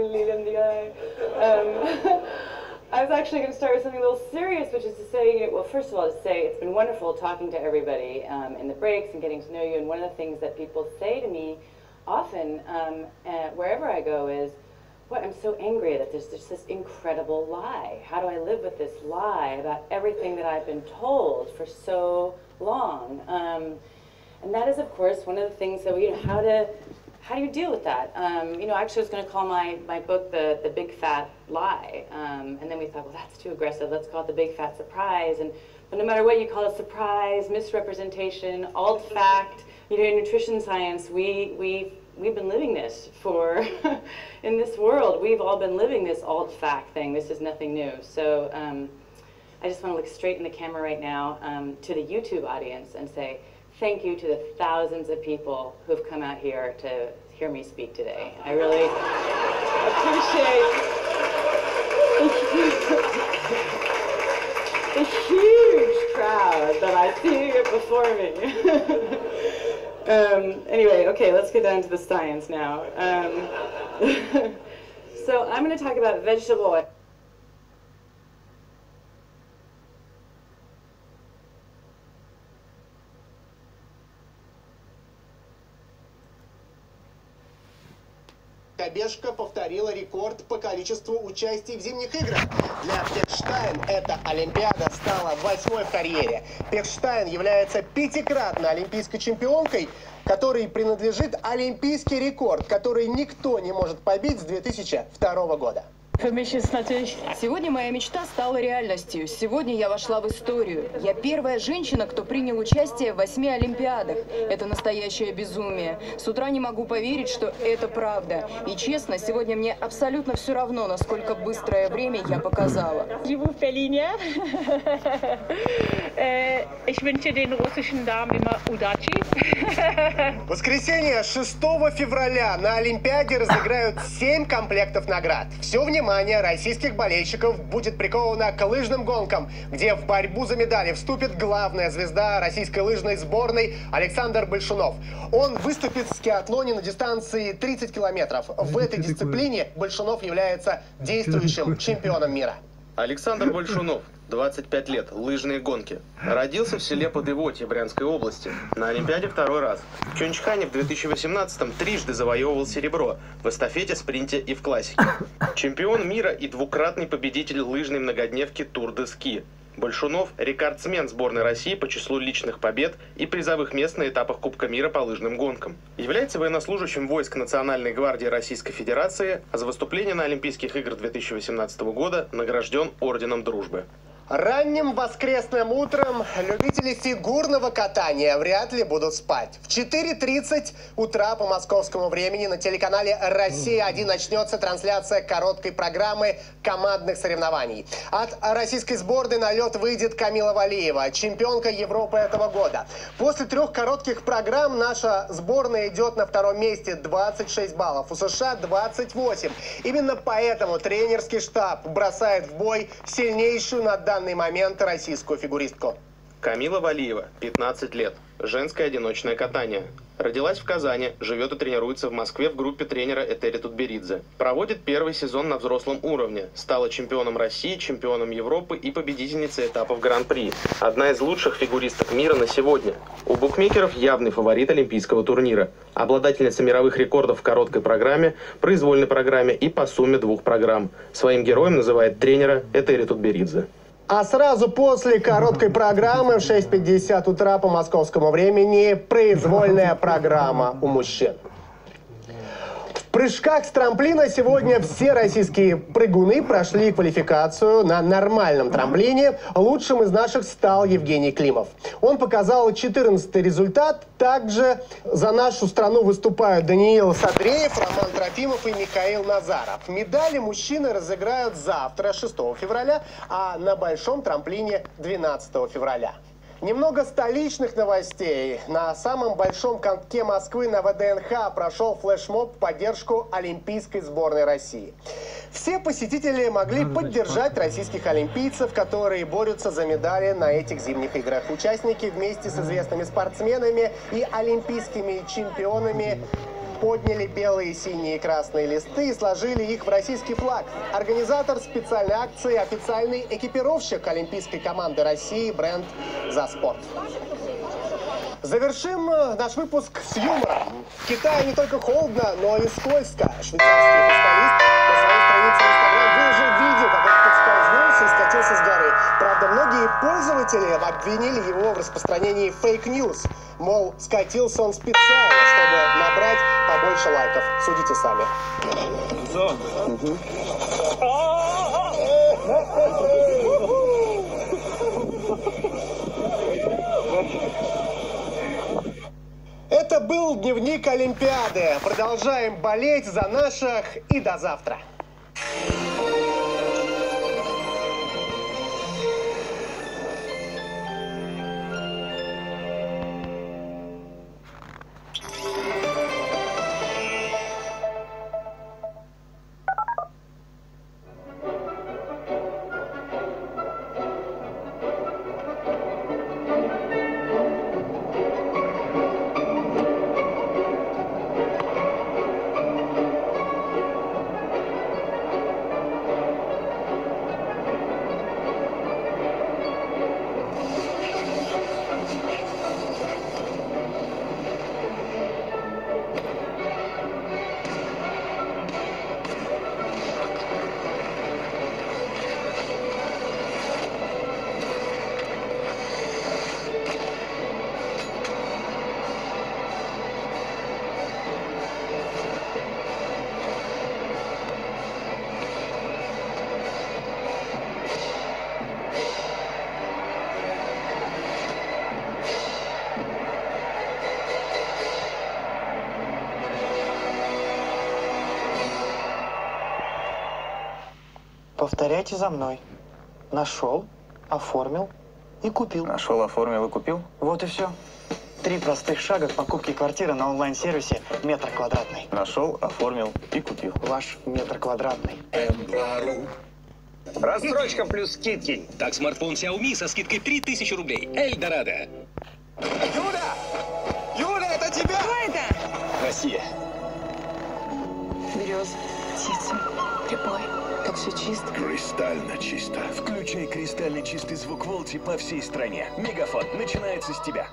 Um, I was actually going to start with something a little serious, which is to say, well, first of all, to say it's been wonderful talking to everybody um, in the breaks and getting to know you. And one of the things that people say to me often, um, uh, wherever I go, is, "What? I'm so angry that there's just this incredible lie. How do I live with this lie about everything that I've been told for so long?" Um, And that is, of course, one of the things that we, you know, how to, how do you deal with that? Um, you know, actually I was going to call my, my book the, the Big Fat Lie. Um, and then we thought, well, that's too aggressive. Let's call it the Big Fat Surprise. And, but no matter what you call it, surprise, misrepresentation, alt-fact, you know, in nutrition science, we, we, we've been living this for, in this world, we've all been living this alt-fact thing. This is nothing new. So um, I just want to look straight in the camera right now um, to the YouTube audience and say, thank you to the thousands of people who've come out here to hear me speak today. I really appreciate the huge crowd that I see before me. um, anyway, okay, let's get down to the science now. Um, so I'm going to talk about vegetable oil. Кобежка повторила рекорд по количеству участий в зимних играх. Для Пехштайн эта Олимпиада стала восьмой в карьере. Пехштайн является пятикратной олимпийской чемпионкой, которой принадлежит олимпийский рекорд, который никто не может побить с две тысячи второго года. Сегодня моя мечта стала реальностью. Сегодня я вошла в историю. Я первая женщина, кто принял участие в восьми Олимпиадах. Это настоящее безумие. С утра не могу поверить, что это правда. И честно, сегодня мне абсолютно все равно, насколько быстрое время я показала. В воскресенье шестого февраля на Олимпиаде разыграют семь комплектов наград. Все внимание российских болельщиков будет приковано к лыжным гонкам, где в борьбу за медали вступит главная звезда российской лыжной сборной Александр Большунов. Он выступит в скиатлоне на дистанции тридцать километров. В этой дисциплине Большунов является действующим чемпионом мира. Александр Большунов, двадцать пять лет, лыжные гонки. Родился в селе Подывотье Брянской области. На Олимпиаде второй раз. В Пхёнчхане в две тысячи восемнадцатом трижды завоевывал серебро в эстафете, спринте и в классике. Чемпион мира и двукратный победитель лыжной многодневки Тур де Ски. Большунов – рекордсмен сборной России по числу личных побед и призовых мест на этапах Кубка мира по лыжным гонкам. Является военнослужащим войск Национальной гвардии Российской Федерации, а за выступление на Олимпийских играх две тысячи восемнадцатого года награжден Орденом Дружбы. Ранним воскресным утром любители фигурного катания вряд ли будут спать. В четыре тридцать утра по московскому времени на телеканале «Россия один» начнется трансляция короткой программы командных соревнований. От российской сборной на лед выйдет Камила Валиева, чемпионка Европы этого года. После трех коротких программ наша сборная идет на втором месте, двадцать шесть баллов, у США двадцать восемь. Именно поэтому тренерский штаб бросает в бой сильнейшую на данный В данный момент российскую фигуристку. Камила Валиева, пятнадцать лет, женское одиночное катание. Родилась в Казани, живет и тренируется в Москве в группе тренера Этери Тутберидзе. Проводит первый сезон на взрослом уровне. Стала чемпионом России, чемпионом Европы и победительницей этапов Гран-при. Одна из лучших фигуристок мира на сегодня. У букмекеров явный фаворит олимпийского турнира. Обладательница мировых рекордов в короткой программе, произвольной программе и по сумме двух программ. Своим героем называет тренера Этери Тутберидзе. А сразу после короткой программы в шесть пятьдесят утра по московскому времени произвольная программа у мужчин. В прыжках с трамплина сегодня все российские прыгуны прошли квалификацию на нормальном трамплине. Лучшим из наших стал Евгений Климов. Он показал четырнадцатый результат. Также за нашу страну выступают Даниил Садреев, Роман Трофимов и Михаил Назаров. Медали мужчины разыграют завтра, шестого февраля, а на большом трамплине двенадцатого февраля. Немного столичных новостей. На самом большом катке Москвы на вэ дэ эн ха прошел флешмоб в поддержку Олимпийской сборной России. Все посетители могли поддержать российских олимпийцев, которые борются за медали на этих зимних играх. Участники вместе с известными спортсменами и олимпийскими чемпионами подняли белые, синие и красные листы и сложили их в российский флаг. Организатор специальной акции – официальный экипировщик олимпийской команды России бренд «За спорт». Завершим наш выпуск с юмором. В Китае не только холодно, но и скользко. Швейцарский футболист на своей странице в Инстаграм выложил видео, как он подскользнулся и скатился с горы. Правда, многие пользователи обвинили его в распространении фейк-ньюс. Мол, скатился он специально, чтобы набрать побольше лайков. Судите сами. Это был дневник Олимпиады. Продолжаем болеть за наших и до завтра. Повторяйте за мной. Нашел, оформил и купил. Нашел, оформил и купил? Вот и все. Три простых шага к покупке квартиры на онлайн-сервисе «Метр квадратный». Нашел, оформил и купил. Ваш метр квадратный. Рассрочка плюс скидки. Так, смартфон Xiaomi со скидкой три тысячи рублей. Эльдорадо. Юля! Юля, это тебя! Кто это? Россия. Березы, птицы, прибой. Как все чисто. Кристально чисто. Включай кристально чистый звук Волти по всей стране. Мегафон начинается с тебя.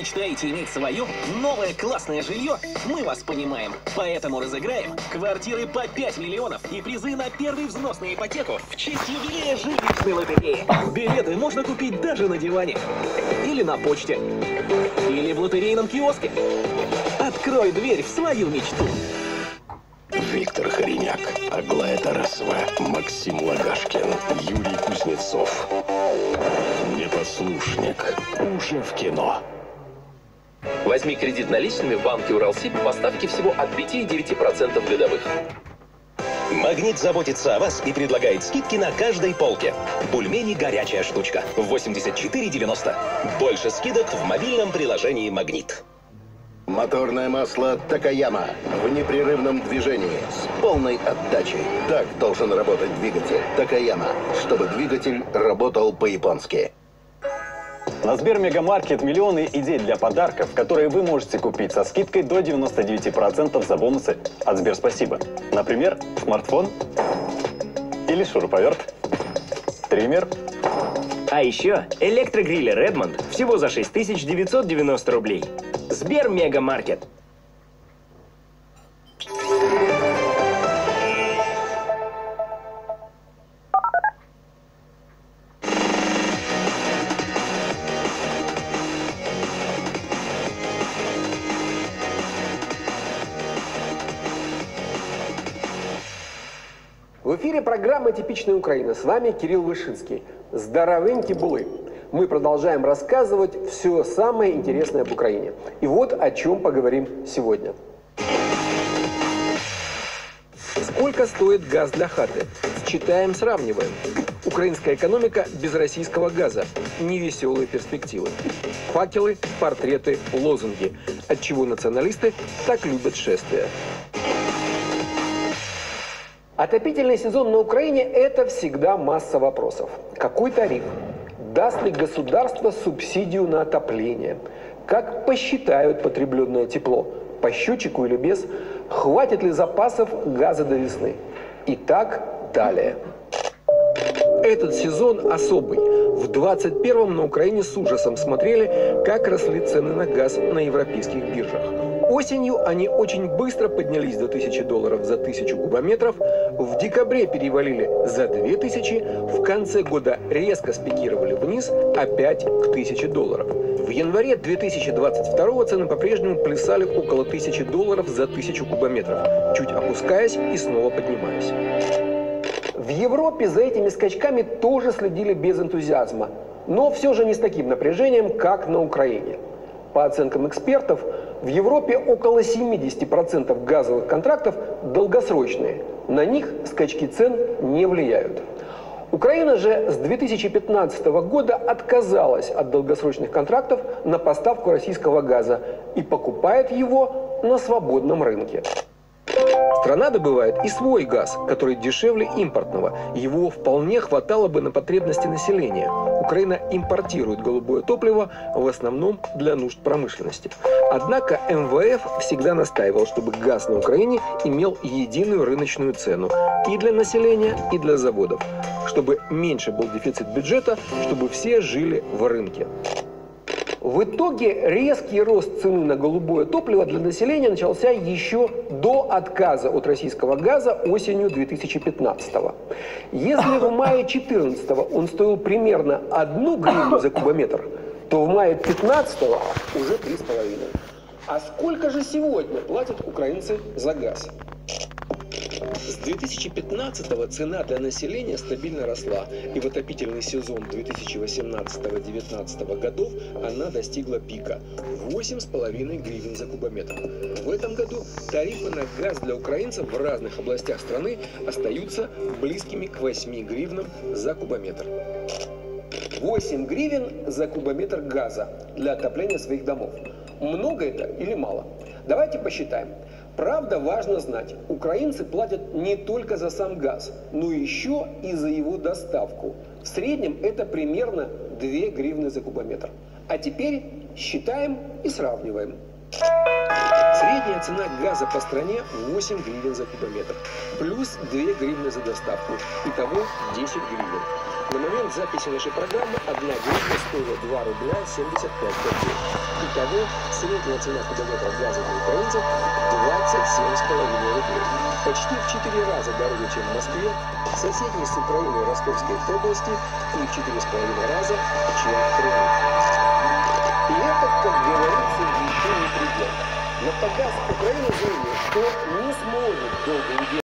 мечтаете иметь свое новое классное жилье? Мы вас понимаем. Поэтому разыграем квартиры по пять миллионов и призы на первый взнос на ипотеку в честь юбилея жилищной лотереи. Билеты можно купить даже на диване. Или на почте. Или в лотерейном киоске. Открой дверь в свою мечту. Виктор Хореняк, Аглая Тарасова, Максим Лагашкин, Юрий Кузнецов. Непослушник уже в кино. Возьми кредит наличными в банке Уралсиб по ставке всего от пяти и девяти процентов годовых. Магнит заботится о вас и предлагает скидки на каждой полке. Бульмени «Горячая штучка» восемьдесят четыре девяносто. Больше скидок в мобильном приложении «Магнит». Моторное масло Такаяма в непрерывном движении с полной отдачей. Так должен работать двигатель Такаяма, чтобы двигатель работал по-японски. На Сбермегамаркет миллионы идей для подарков, которые вы можете купить со скидкой до девяноста девяти процентов за бонусы от Сберспасибо. Например, смартфон или шуруповерт, триммер. А еще электрогрилер Redmond всего за шесть тысяч девятьсот девяносто рублей. Сбермегамаркет. В эфире программа «Типичная Украина». С вами Кирилл Вышинский. Здоровеньки булы. Мы продолжаем рассказывать все самое интересное об Украине. И вот о чем поговорим сегодня. Сколько стоит газ для хаты? Считаем, сравниваем. Украинская экономика без российского газа. Невеселые перспективы. Факелы, портреты, лозунги. Отчего националисты так любят шествия. Отопительный сезон на Украине – это всегда масса вопросов. Какой тариф? Даст ли государство субсидию на отопление? Как посчитают потребленное тепло? По счетчику или без? Хватит ли запасов газа до весны? И так далее. Этот сезон особый. В двадцать первом на Украине с ужасом смотрели, как росли цены на газ на европейских биржах. Осенью они очень быстро поднялись до тысячи долларов за тысячу кубометров, в декабре перевалили за две тысячи, в конце года резко спикировали вниз, опять к тысяче долларов. В январе две тысячи двадцать второго цены по-прежнему плясали около тысячи долларов за тысячу кубометров, чуть опускаясь и снова поднимаясь. В Европе за этими скачками тоже следили без энтузиазма, но все же не с таким напряжением, как на Украине. По оценкам экспертов, в Европе около семидесяти процентов газовых контрактов долгосрочные. На них скачки цен не влияют. Украина же с две тысячи пятнадцатого года отказалась от долгосрочных контрактов на поставку российского газа и покупает его на свободном рынке. Страна добывает и свой газ, который дешевле импортного. Его вполне хватало бы на потребности населения. Украина импортирует голубое топливо в основном для нужд промышленности. Однако эм вэ эф всегда настаивал, чтобы газ на Украине имел единую рыночную цену и для населения, и для заводов. Чтобы меньше был дефицит бюджета, чтобы все жили в рынке. В итоге резкий рост цены на голубое топливо для населения начался еще до отказа от российского газа осенью две тысячи пятнадцатого. Если в мае две тысячи четырнадцатого он стоил примерно одну гривну за кубометр, то в мае две тысячи пятнадцатого уже три с половиной. А сколько же сегодня платят украинцы за газ? С две тысячи пятнадцатого цена для населения стабильно росла, и в отопительный сезон две тысячи восемнадцатого — две тысячи девятнадцатого годов она достигла пика – восемь с половиной гривен за кубометр. В этом году тарифы на газ для украинцев в разных областях страны остаются близкими к восьми гривнам за кубометр. восемь гривен за кубометр газа для отопления своих домов. Много это или мало? Давайте посчитаем. Правда, важно знать, украинцы платят не только за сам газ, но еще и за его доставку. В среднем это примерно две гривны за кубометр. А теперь считаем и сравниваем. Средняя цена газа по стране восемь гривен за кубометр, плюс две гривны за доставку, итого десять гривен. На момент записи нашей программы одна гривна стоила два рубля семьдесят пять копеек. Итого средняя цена кубометра газа для украинцев двадцать семь с половиной рублей. Почти в четыре раза дороже, чем в Москве, в соседней с Украиной Ростовской области и в четыре с половиной раза, чем в Крыму. И это, как говорится, еще не предел. Нафтогаз Украины заявил, что не сможет долго удерживать